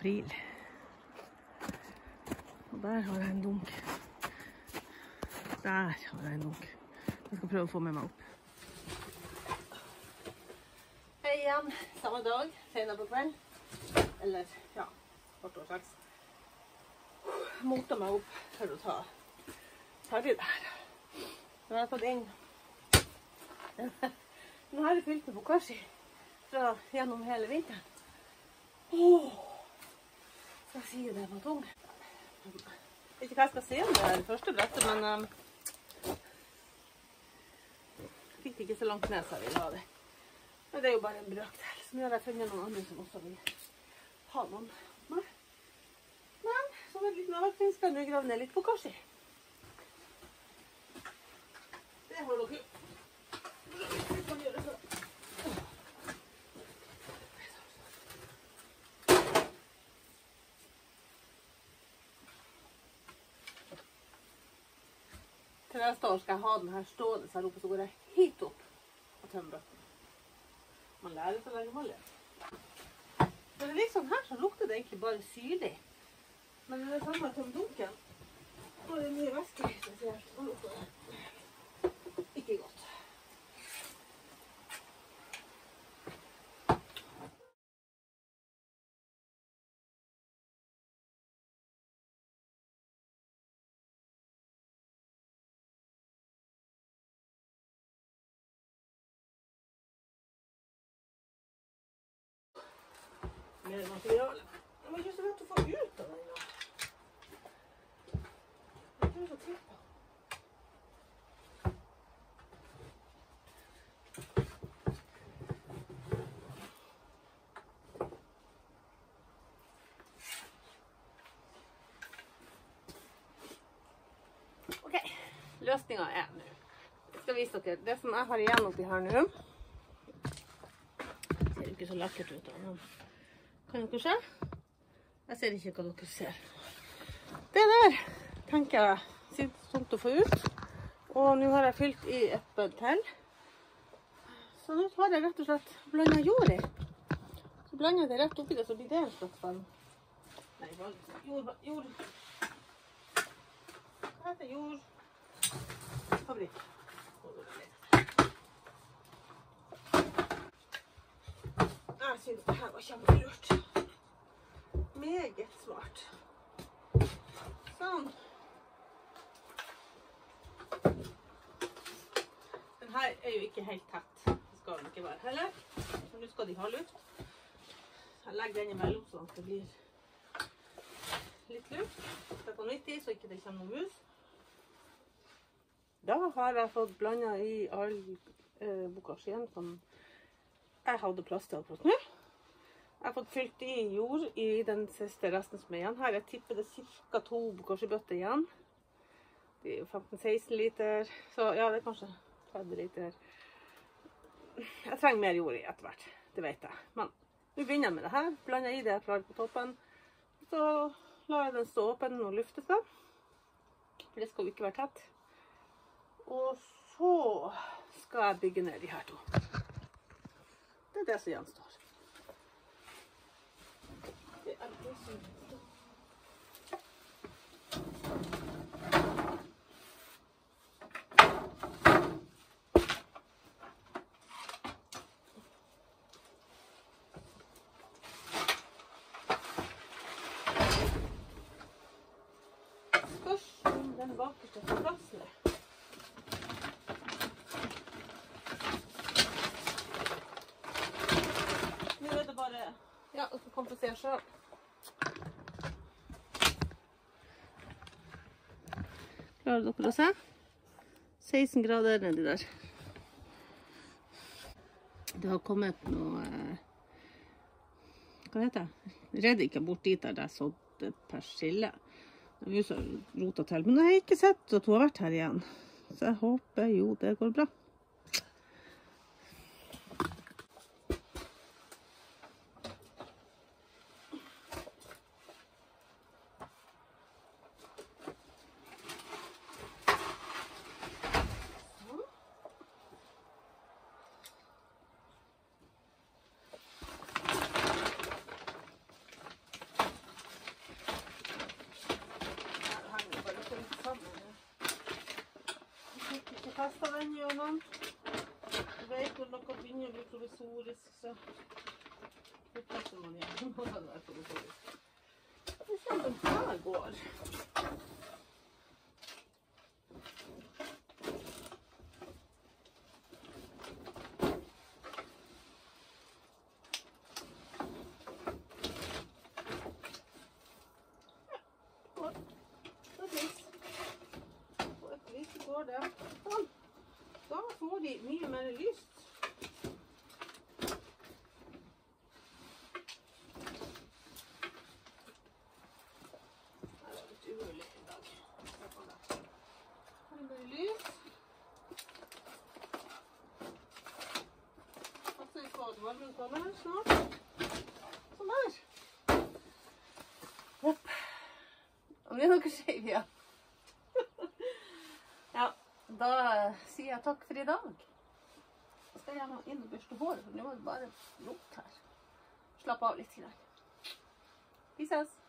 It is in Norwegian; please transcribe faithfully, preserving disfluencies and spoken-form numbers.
april. Og der har jeg en dunk. Der har jeg en dunk. Jeg skal prøve å få med meg opp. Hei igjen, samme dag, senere på kveld. Eller, ja, kvart over seks. Jeg moter meg opp for å ta ferdig der. Nå har jeg fått inn. Nå har jeg fylt med bokashi fra gjennom hele vinteren. Åh, så sier det var tung. Jeg vet ikke hva jeg skal si om det her første brettet, men um, jeg fikk ikke så langt ned så jeg ville ha det. Men det er jo bare en brøkdel, så nå har jeg funnet noen andre som også vil ha noen. Men, men som en liten avvekting skal jeg nå grave ned litt bokashi. Det har dere. Det kan gjøre så. Til neste år skal jeg ha den her stående her oppe, så går jeg hit opp og tømmer. Man lærer så lenge man lever. Men det er liksom her så lukter det egentlig bare syrlig. Men det er samme som dunken. Og det er mye væske i spesielt. Og lukter det ikke godt. Mer materiale. Jeg må ikke så lett å få ut av den nå. Jeg tror så til på. Ok, løsningen er nå. Jeg skal vise dere det som jeg har igjen oppi her nå. Det ser ikke så lekkert ut da. Kan dere se? Jeg ser ikke hva dere ser. Det der tenker jeg sitter tungt å få ut. Og nå har jeg fylt i et bødd til. Så nå har jeg rett og slett blandet jord i. Så blander jeg det rett oppi det, så blir det en slags vann. Nei, jord, jord. Hva heter jord? Fabrikk. Jeg synes det her var kjempelurt. Meget smart. Sånn. Den her er jo ikke helt tett. Det skal den ikke være heller. Så nå skal de ha luft. Jeg legger den imellom sånn at det blir litt luft. Det er på nytt i, så ikke det kommer noe mus. Da har jeg fått blandet i all eh, bokashien som jeg hadde plass til akkurat nå. Jeg har fått fylt i jord i den siste resten som er igjen. Her jeg tipper det cirka to bokashi-bøtter igjen. Det er jo femten seksten liter, så ja, det er kanskje tretti liter. Jeg trenger mer jord i etter hvert, det vet jeg. Men nå begynner jeg med det her. Blander i det jeg klarer på toppen. Så lar jeg den stå åpen og lufte seg. For det skal jo ikke være tett. Og så skal jeg bygge ned de her to. Det er det som gjenstår. Det er det som gjenstår. Spørs om den bakerste får plass med. Ja, og så kompensere selv. Klarer dere å se? seksten grader nedi der. Det har kommet noe, hva heter det? Redd ikke bort dit der jeg sådde persille. Det er jo så rotet til, men jeg har ikke sett at hun har vært her igjen. Så jeg håper jo det går bra. testet den gjennom. Jeg vet når noe begynner å bli provisorisk, så fortsetter man igjen. Nå kan det være provisorisk. Vi ser om det her går. Sånn. Da får de mye mer lyst. Det er litt umulig i dag. Her er det lys. Passer på at varmen kommer snart. Sånn her. Hopp. Og nå er dere skjev igjen. Ja, da sier jeg takk for i dag. Jeg skal gjerne inn og børste håret, for nå må det bare lukke her. Slapp av litt. Vi ses!